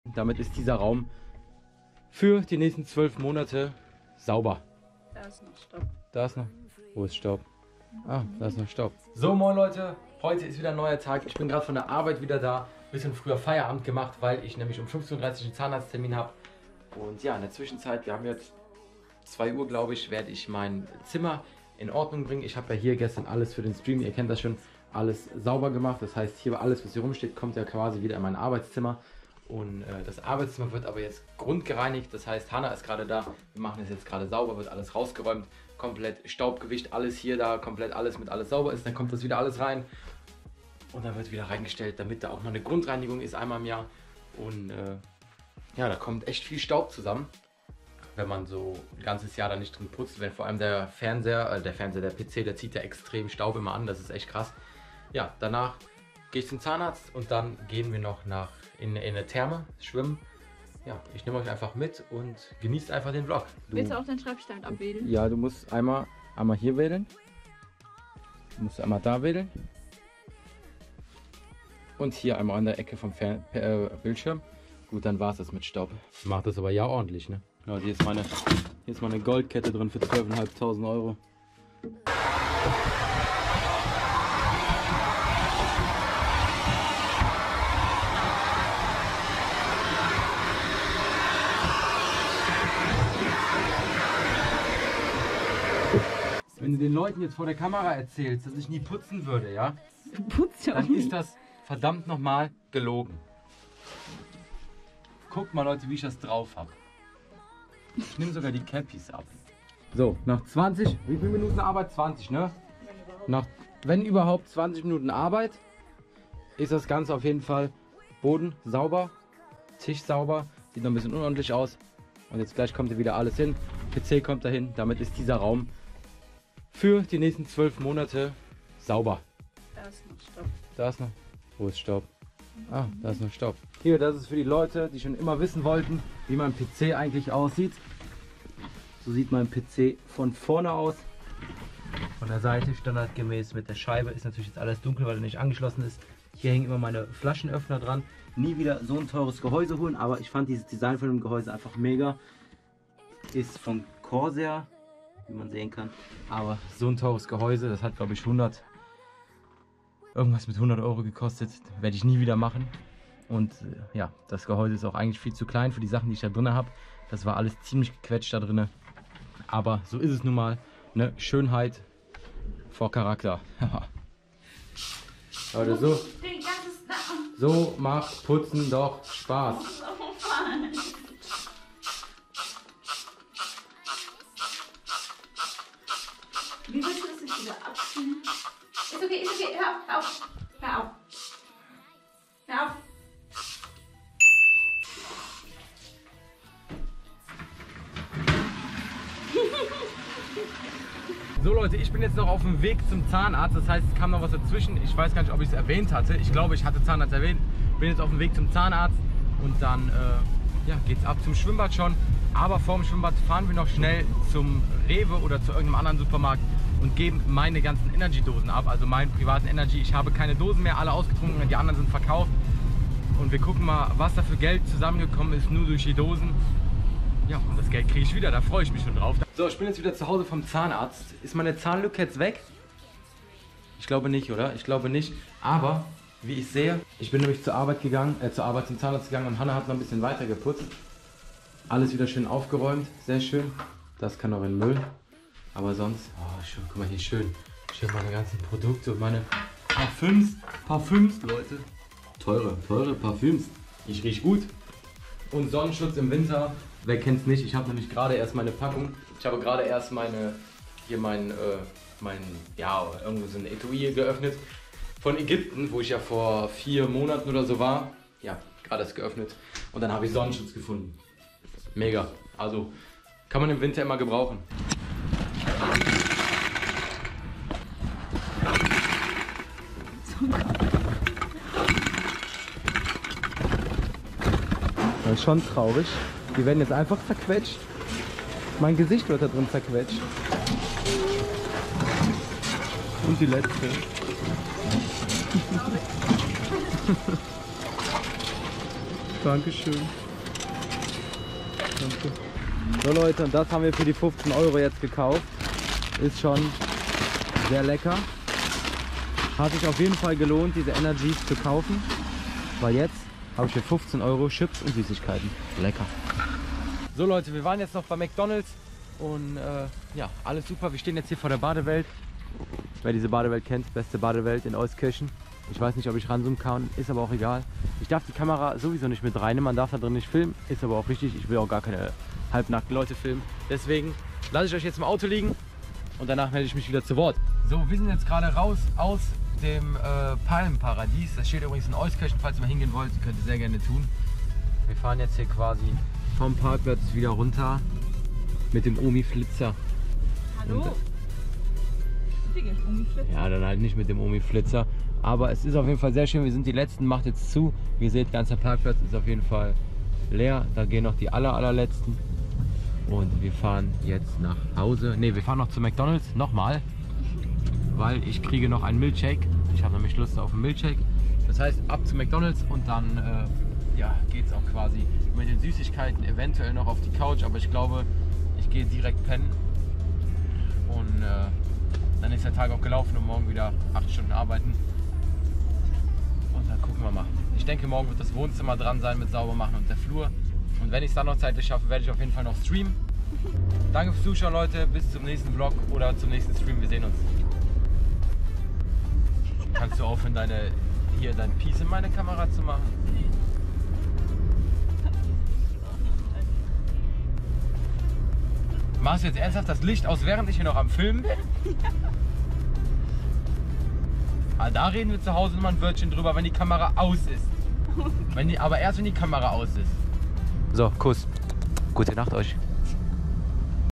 Damit ist dieser Raum für die nächsten 12 Monate sauber. Da ist noch Staub. Da ist noch. Wo ist Staub? Ah, da ist noch Staub. So, moin Leute. Heute ist wieder ein neuer Tag. Ich bin gerade von der Arbeit wieder da. Bisschen früher Feierabend gemacht, weil ich nämlich um 15:30 Uhr einen Zahnarzttermin habe. Und ja, in der Zwischenzeit, wir haben jetzt 2 Uhr, glaube ich, werde ich mein Zimmer in Ordnung bringen. Ich habe ja hier gestern alles für den Stream, ihr kennt das schon, alles sauber gemacht. Das heißt, hier alles, was hier rumsteht, kommt ja quasi wieder in mein Arbeitszimmer. Und das Arbeitszimmer wird aber jetzt grundgereinigt. Das heißt, Hanna ist gerade da. Wir machen es jetzt gerade sauber, wird alles rausgeräumt. Komplett Staubgewicht, alles hier, da, komplett alles mit alles sauber ist. Dann kommt das wieder alles rein. Und dann wird wieder reingestellt, damit da auch noch eine Grundreinigung ist, einmal im Jahr. Und ja, da kommt echt viel Staub zusammen, wenn man so ein ganzes Jahr da nicht drin putzt. Wenn vor allem der PC, der zieht ja extrem Staub immer an. Das ist echt krass. Ja, danach gehe ich zum Zahnarzt und dann gehen wir noch in eine Therme schwimmen. Ja, ich nehme euch einfach mit und genießt einfach den Vlog. Willst du auch den Schreibstein abwählen? Ja, du musst einmal hier wählen. Du musst einmal da wählen. Und hier einmal an der Ecke vom Bildschirm. Gut, dann war es das mit Staub. Macht das aber ja ordentlich, ne? Ja, hier ist meine Goldkette drin für 12.500 Euro. Wenn du den Leuten jetzt vor der Kamera erzählst, dass ich nie putzen würde, ja? Putzt ja Dann ist das verdammt nochmal gelogen. Guckt mal, Leute, wie ich das drauf habe. Ich nehme sogar die Cappies ab. So, nach 20, wie viele Minuten Arbeit? 20, ne? Wenn überhaupt 20 Minuten Arbeit, ist das Ganze auf jeden Fall Boden sauber, Tisch sauber, sieht noch ein bisschen unordentlich aus. Und jetzt gleich kommt hier wieder alles hin. PC kommt dahin, damit ist dieser Raum für die nächsten 12 Monate sauber. Da ist noch Staub. Da ist noch. Wo ist Staub? Ah, da ist noch Staub. Hier, das ist für die Leute, die schon immer wissen wollten, wie mein PC eigentlich aussieht. So sieht mein PC von vorne aus. Von der Seite standardgemäß mit der Scheibe. Ist natürlich jetzt alles dunkel, weil er nicht angeschlossen ist. Hier hängen immer meine Flaschenöffner dran. Nie wieder so ein teures Gehäuse holen, aber ich fand dieses Design von dem Gehäuse einfach mega. Ist von Corsair, wie man sehen kann. Aber so ein teures Gehäuse, das hat glaube ich irgendwas mit 100 Euro gekostet. Werde ich nie wieder machen. Und ja, das Gehäuse ist auch eigentlich viel zu klein für die Sachen, die ich da drin habe. Das war alles ziemlich gequetscht da drin. Aber so ist es nun mal. Ne? Schönheit vor Charakter. Leute, so macht Putzen doch Spaß. Wie willst du das jetzt wieder abziehen? Ist okay, hör auf, hör auf. Hör auf. So Leute, ich bin jetzt noch auf dem Weg zum Zahnarzt, das heißt, es kam noch was dazwischen. Ich weiß gar nicht, ob ich es erwähnt hatte. Ich glaube, ich hatte Zahnarzt erwähnt. Bin jetzt auf dem Weg zum Zahnarzt und dann ja, geht's ab zum Schwimmbad schon. Aber vor dem Schwimmbad fahren wir noch schnell zum Rewe oder zu irgendeinem anderen Supermarkt und geben meine ganzen Energy-Dosen ab, also meinen privaten Energy. Ich habe keine Dosen mehr, alle ausgetrunken, die anderen sind verkauft. Und wir gucken mal, was da für Geld zusammengekommen ist, nur durch die Dosen. Ja, und das Geld kriege ich wieder, da freue ich mich schon drauf. So, ich bin jetzt wieder zu Hause vom Zahnarzt. Ist meine Zahnlücke jetzt weg? Ich glaube nicht, oder? Ich glaube nicht. Aber, wie ich sehe, ich bin nämlich zur Arbeit zum Zahnarzt gegangen und Hanna hat noch ein bisschen weiter geputzt. Alles wieder schön aufgeräumt, sehr schön. Das kann auch in den Müll. Aber sonst, oh schön, guck mal hier schön. Schön meine ganzen Produkte und meine Parfüms, Leute. Teure Parfüms. Ich rieche gut. Und Sonnenschutz im Winter. Wer kennt's nicht? Ich habe nämlich gerade erst meine Packung. Ich habe gerade erst irgendwo so ein Etui geöffnet von Ägypten, wo ich ja vor 4 Monaten oder so war. Ja, gerade erst geöffnet. Und dann habe ich Sonnenschutz gefunden. Mega. Also kann man im Winter immer gebrauchen. Das ist schon traurig. Die werden jetzt einfach zerquetscht. Mein Gesicht wird da drin zerquetscht. Und die letzte. Dankeschön. Danke. So Leute, und das haben wir für die 15 € jetzt gekauft. Ist schon sehr lecker. Hat sich auf jeden Fall gelohnt, diese Energies zu kaufen. Weil jetzt habe ich für 15 € Chips und Süßigkeiten. Lecker. So Leute, wir waren jetzt noch bei McDonald's. Und ja, alles super. Wir stehen jetzt hier vor der Badewelt. Wer diese Badewelt kennt, beste Badewelt in Euskirchen. Ich weiß nicht, ob ich ranzoomen kann, ist aber auch egal. Ich darf die Kamera sowieso nicht mit reinnehmen, man darf da drin nicht filmen, ist aber auch richtig. Ich will auch gar keine halbnackten Leute filmen. Deswegen lasse ich euch jetzt im Auto liegen und danach melde ich mich wieder zu Wort. So, wir sind jetzt gerade raus aus dem Palmenparadies. Das steht übrigens in Euskirchen, falls ihr mal hingehen wollt, könnt ihr sehr gerne tun. Wir fahren jetzt hier quasi vom Parkplatz wieder runter mit dem Omi-Flitzer. Hallo? Ja, dann halt nicht mit dem Omi-Flitzer. Aber es ist auf jeden Fall sehr schön. Wir sind die Letzten, macht jetzt zu. Wie ihr seht, ganzer Parkplatz ist auf jeden Fall leer. Da gehen noch die allerletzten. Und wir fahren jetzt nach Hause. Ne, wir fahren noch zu McDonald's. Nochmal. Weil ich kriege noch einen Milkshake. Ich habe nämlich Lust auf einen Milkshake. Das heißt, ab zu McDonald's und dann ja, geht es auch quasi mit den Süßigkeiten eventuell noch auf die Couch. Aber ich glaube, ich gehe direkt pennen. Und dann ist der Tag auch gelaufen und morgen wieder 8 Stunden arbeiten. Und dann gucken wir mal. Ich denke, morgen wird das Wohnzimmer dran sein mit sauber machen und der Flur. Und wenn ich es dann noch zeitlich schaffe, werde ich auf jeden Fall noch streamen. Danke fürs Zuschauen, Leute. Bis zum nächsten Vlog oder zum nächsten Stream. Wir sehen uns. Kannst du aufhören, dein Piece in meine Kamera zu machen? Machst du jetzt ernsthaft das Licht aus, während ich hier noch am Filmen bin? Ah, da reden wir zu Hause immer ein Wörtchen drüber, wenn die Kamera aus ist. Aber erst wenn die Kamera aus ist. So, Kuss. Gute Nacht euch.